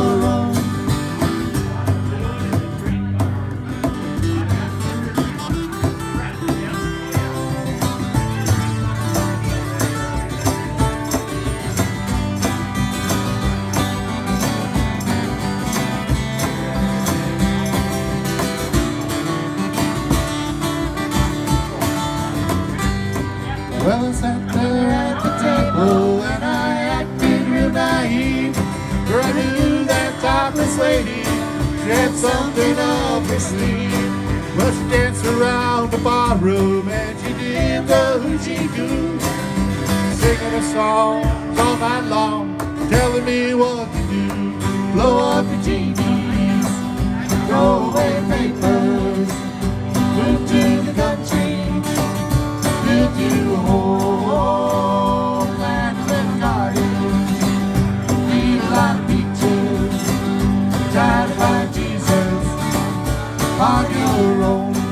your own. Well, I sat there at the table and I acted real naive, for I knew that topless lady, she had something up her sleeve. Well, she danced around the barroom and she did the hoochie-coo, singing her songs all night long, telling me what to do. Blow up your genies, throw away papers, move to the country, build you a home and live a garden, read a lot of pictures, try to find Jesus on your own.